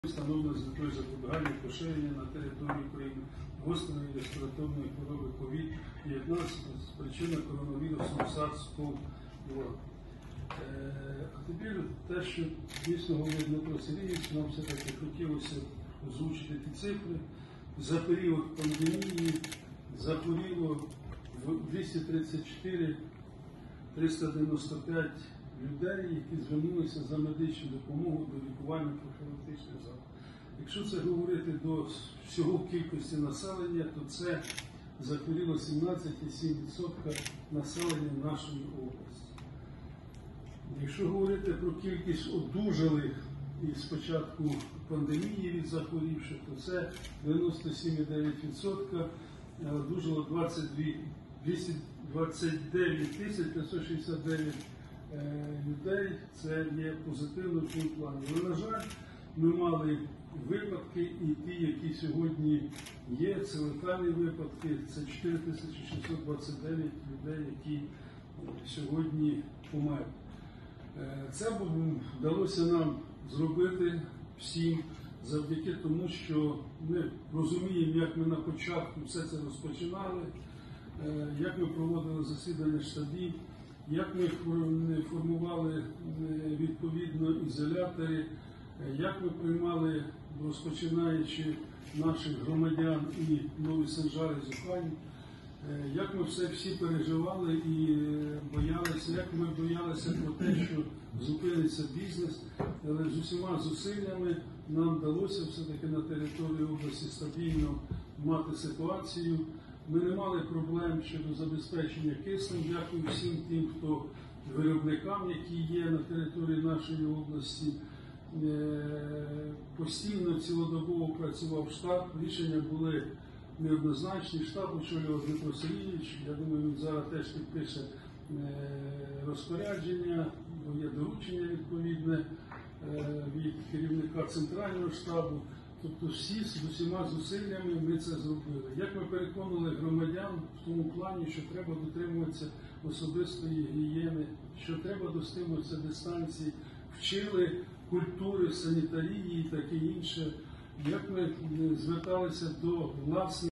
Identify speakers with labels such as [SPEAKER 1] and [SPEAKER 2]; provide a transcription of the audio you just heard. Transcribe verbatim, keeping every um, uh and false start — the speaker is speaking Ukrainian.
[SPEAKER 1] Встановлено з метою запобігання поширення на території України гострої респіраторної хвороби ковід дев'ятнадцять, спричинена коронавірусом SARS-ков два. А тепер те, що дійсно говорить Дмитро Сергійович, нам все-таки хотілося озвучити ті цифри. За період пандемії захворіло двісті тридцять чотири тисячі триста дев'яносто п'ять людей, які звернулися за медичну допомогу до лікування профілактичних заходів. Якщо це говорити до всього кількості населення, то це захворіло сімнадцять цілих сім десятих відсотка населення нашої області. Якщо говорити про кількість одужалих із початку пандемії від захворівших, то це дев'яносто сім цілих дев'ять десятих відсотка, одужало двісті двадцять дев'ять тисяч п'ятсот шістдесят дев'ять людей, це є позитивно в цьому плані. Але, на жаль, ми мали випадки, і ті, які сьогодні є, це летальні випадки, це чотири тисячі шістсот двадцять дев'ять людей, які сьогодні померли. Це вдалося нам зробити всім завдяки тому, що ми розуміємо, як ми на початку все це розпочинали, як ми проводили засідання штабів, як ми формували відповідно ізолятори, як ми приймали, розпочинаючи наших громадян і Нові Санжари, Зухань, як ми все всі переживали і боялися, як ми боялися про те, що зупиниться бізнес, але з усіма зусиллями нам вдалося все-таки на території області стабільно мати ситуацію. Ми не мали проблем щодо забезпечення киснем. Дякую всім тим, хто виробникам, які є на території нашої області. Постійно, цілодобово працював штаб, рішення були неоднозначні. Штаб очолював Дмитро Сергійович, я думаю, він зараз теж підпише розпорядження, є доручення відповідне від керівника центрального штабу. Тобто всі з усіма зусиллями ми це зробили. Як ми переконали громадян в тому плані, що треба дотримуватися особистої гігієни, що треба дотримуватися дистанції, вчили культури, санітарії і таке інше, як ми зверталися до власних